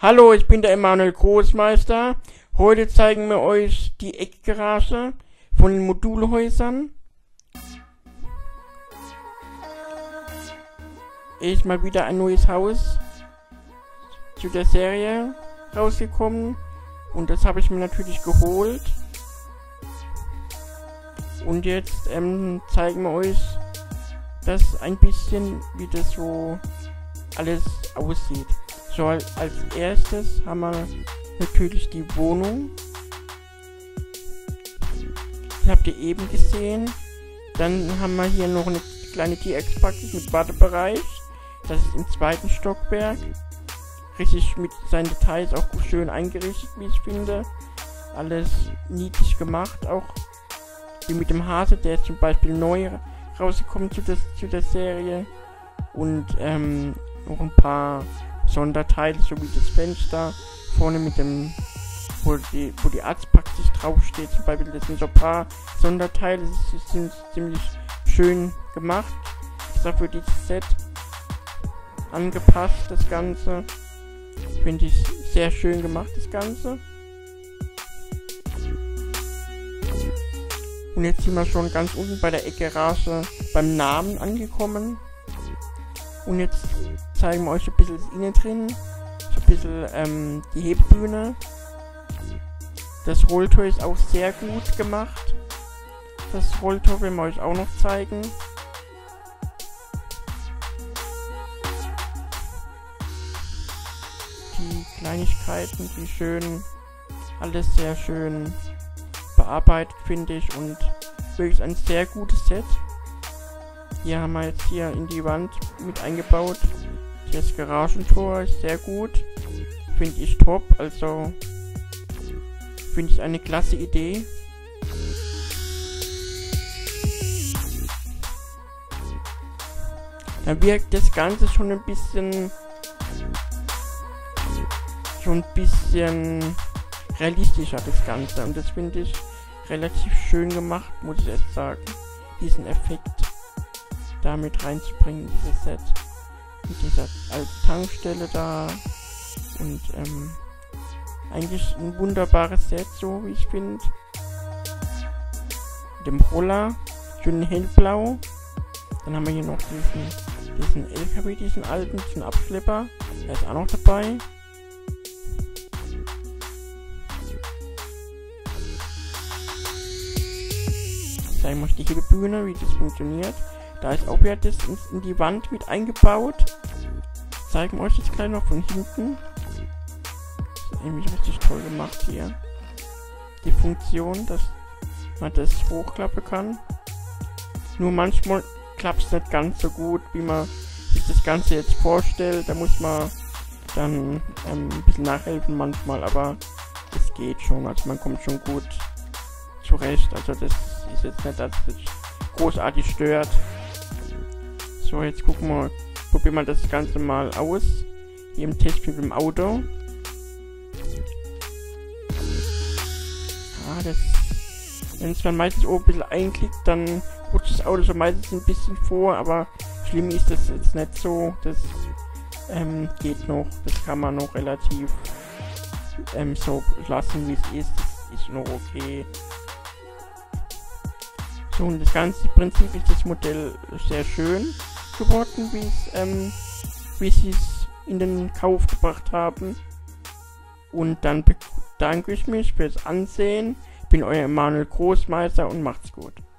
Hallo, ich bin der Emanuel Großmeister. Heute zeigen wir euch die Eckgarage von den Modulhäusern. Ist mal wieder ein neues Haus zu der Serie rausgekommen und das habe ich mir natürlich geholt. Und jetzt zeigen wir euch das ein bisschen, wie das so alles aussieht. So, als erstes haben wir natürlich die Wohnung. Das habt ihr eben gesehen. Dann haben wir hier noch eine kleine TX-Praxis mit Wartebereich. Das ist im zweiten Stockwerk. Richtig mit seinen Details auch schön eingerichtet, wie ich finde. Alles niedlich gemacht, auch wie mit dem Hase, der ist zum Beispiel neu rausgekommen zu der Serie. Und noch ein paar Sonderteile, so wie das Fenster vorne mit dem, wo die Arztpraxis draufsteht, zum Beispiel. Das sind so ein paar Sonderteile, das sind ziemlich schön gemacht. Ist auch für dieses Set angepasst, das Ganze. Finde ich sehr schön gemacht, das Ganze. Und jetzt sind wir schon ganz unten bei der Eckgarage beim Namen angekommen. Und jetzt zeigen wir euch ein bisschen das Innen drin. So ein bisschen die Hebebühne. Das Rolltor ist auch sehr gut gemacht. Das Rolltor werden wir euch auch noch zeigen. Die Kleinigkeiten, die schön, alles sehr schön bearbeitet, finde ich. Und wirklich ein sehr gutes Set. Hier haben wir jetzt hier in die Wand mit eingebaut. Das Garagentor ist sehr gut. Finde ich top. Also finde ich eine klasse Idee. Da wirkt das Ganze schon ein bisschen realistischer, das Ganze. Und das finde ich relativ schön gemacht, muss ich jetzt sagen. Diesen Effekt damit reinzubringen, dieses Set. Mit dieser alten Tankstelle da. Und eigentlich ein wunderbares Set, so wie ich finde. Mit dem Roller, schön hellblau. Dann haben wir hier noch diesen LKW, diesen alten, diesen Abschlepper. Der ist auch noch dabei. Zeigen wir euch die Hebebühne, wie das funktioniert. Da ist auch wieder das in die Wand mit eingebaut. Zeigen wir euch das gleich noch von hinten. Das ist nämlich richtig toll gemacht hier. Die Funktion, dass man das hochklappen kann. Nur manchmal klappt es nicht ganz so gut, wie man sich das Ganze jetzt vorstellt. Da muss man dann ein bisschen nachhelfen manchmal, aber es geht schon. Also man kommt schon gut zurecht. Also das ist jetzt nicht, dass es großartig stört. So, jetzt probieren wir das Ganze mal aus. Hier im Test mit dem Auto. Wenn es dann meistens oben ein bisschen einklickt, dann rutscht das Auto so meistens ein bisschen vor, aber schlimm ist das jetzt nicht so. Das geht noch. Das kann man noch relativ so lassen, wie es ist. Das ist noch okay. So, und das ganze Prinzip ist das Modell sehr schön geworden, wie sie es in den Kauf gebracht haben. Und dann bedanke ich mich fürs Ansehen. Bin euer Emanuel Großmeister und macht's gut.